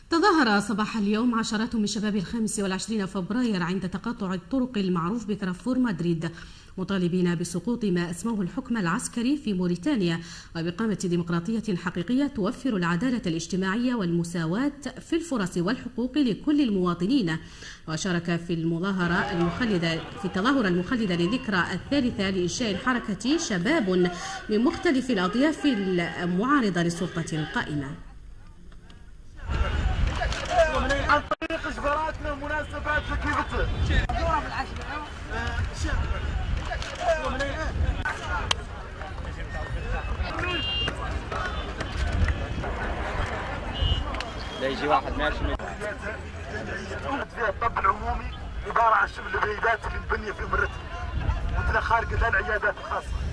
تظاهر صباح اليوم عشرات من شباب 25 فبراير عند تقاطع الطرق المعروف بكرافور مدريد، مطالبين بسقوط ما أسموه الحكم العسكري في موريتانيا وبإقامة ديمقراطية حقيقية توفر العدالة الاجتماعية والمساواة في الفرص والحقوق لكل المواطنين. وشارك في التظاهرة المخلدة لذكرى الثالثة لإنشاء الحركة شباب من مختلف الأطياف المعارضة للسلطة القائمة. عن طريق اجباراتنا ومناسبات كيفته لا يجي واحد ماشي فيها الطب العمومي عباره عن شبه العيادات اللي مبنيه في مرتب، مثل خارج العيادات الخاصه.